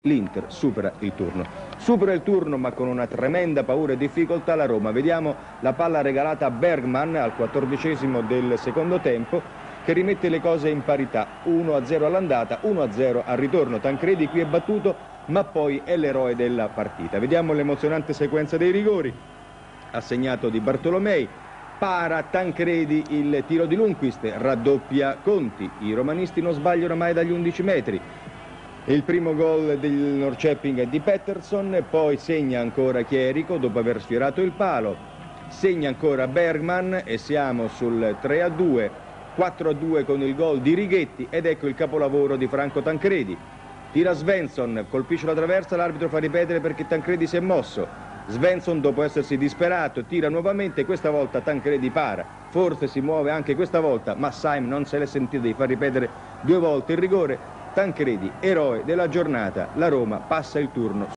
L'Inter supera il turno. Supera il turno ma con una tremenda paura e difficoltà la Roma. Vediamo la palla regalata a Bergman al 14° del secondo tempo che rimette le cose in parità. 1-0 all'andata, 1-0 al ritorno. Tancredi qui è battuto ma poi è l'eroe della partita. Vediamo l'emozionante sequenza dei rigori. Ha segnato Di Bartolomei. Para Tancredi il tiro di Lundqvist, raddoppia Conti. I romanisti non sbagliano mai dagli 11 metri. Il primo gol del Norrköping è di Pettersson, poi segna ancora Chierico dopo aver sfiorato il palo, segna ancora Bergman e siamo sul 3-2, 4-2 con il gol di Righetti ed ecco il capolavoro di Franco Tancredi. Tira Svensson, colpisce la traversa, l'arbitro fa ripetere perché Tancredi si è mosso. Svensson dopo essersi disperato tira nuovamente, questa volta Tancredi para, forse si muove anche questa volta ma Saim non se l'è sentito di far ripetere 2 volte il rigore. Tancredi, eroe della giornata, la Roma passa il turno.